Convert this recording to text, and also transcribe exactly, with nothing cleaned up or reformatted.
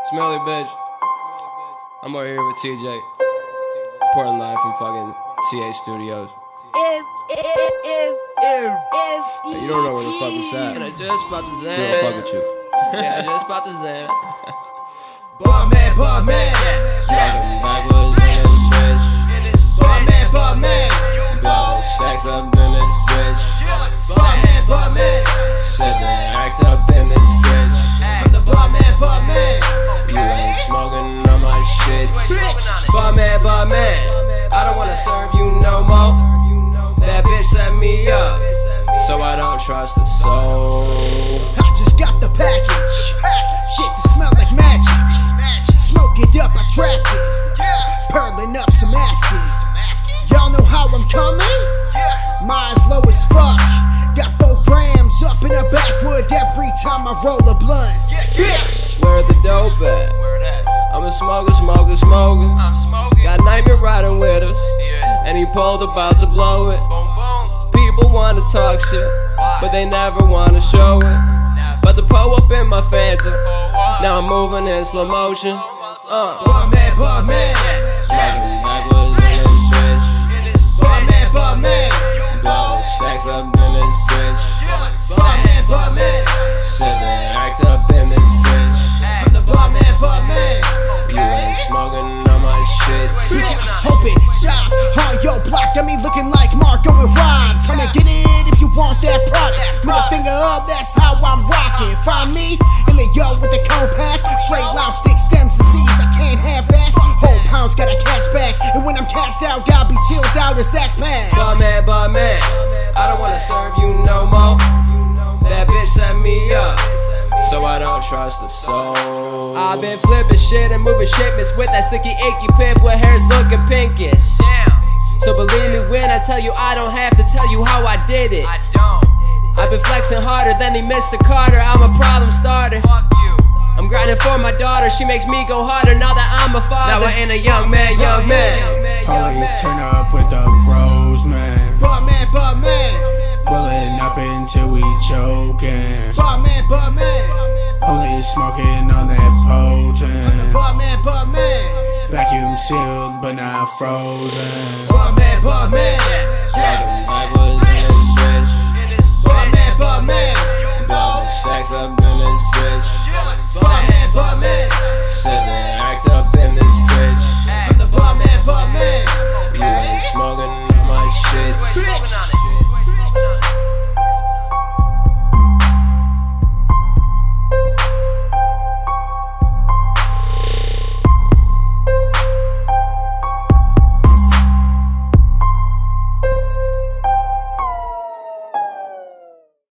Hookz Milli, bitch. I'm over here with T J. Reporting live from fucking T A Studios. If, if, if, if, if, Hey, you don't know where the fuck it's at. And I just about to zen. We don't fuck with you. Yeah, I just about to zen. Bar man, bar man, Fucking backwards in this bitch. bar man, bar man, Blow stacks up in this bitch. bar man, bar man, Sit there, act up in this bitch. I'm the bar man, bar man, You ain't smoking on my shit. Bar man, bar man, I don't wanna serve you no more. That bitch set me up, So I don't trust a soul. I just got the package. Shit that smell like magic. Smoke it up, I track it. Purling up some Afghans. Y'all know how I'm coming? Mine's low as fuck. Got four grams up in the backwood every time I roll a blunt. Bitch. Where the dope at? where that? I'm a smoker, smoker, smoker. I'm smoking. Got Nightmare riding with us, Yes. and he pulled about to blow it. Boom, boom. People wanna talk shit, but they never wanna show it. About to pull up in my Phantom, now I'm moving in slow motion. Uh, Bar man, bar man, fucking backwards in this bitch. bar man, bar man, Blow stacks up in this bitch. bar man, bar man, Sit there, act up in this bitch. I'm the bar man, bar man. You ain't smoking on my shit. Open shop on your block, got me looking like Marco and Rob. Come and get it if you want that product. Put a finger up, that's how I'm rocking. Find me in the yo with the compact, straight loud stick stems and seeds. I can't have that. Whole pounds got a cash back, and when I'm cashed out, I'll be chilled out as Axe Pad. Bar man, bar man, I don't wanna serve you no more. That bitch set me up, So I don't trust a soul. I've been flipping shit and moving shipments with that sticky icky piff with hair's looking pinkish. Damn. So believe me when I tell you I don't have to tell you how I did it. I don't. I've been flexing harder than he Mister Carter. I'm a problem starter. Fuck you. I'm grinding for my daughter. She makes me go harder now that I'm a father. Now I ain't a young man, young man. Always turn up with the bros, man. Bar man, bar man, Rolling up until we choking. bar man, bar man, Only smoking on that potent. bar man, bar man, Vacuum sealed but not frozen. bar man, bar man, Fucking backwards in this bitch. bar man, bar man, Blow stacks up in this bitch. bar man, bar man. Sit there, act up in this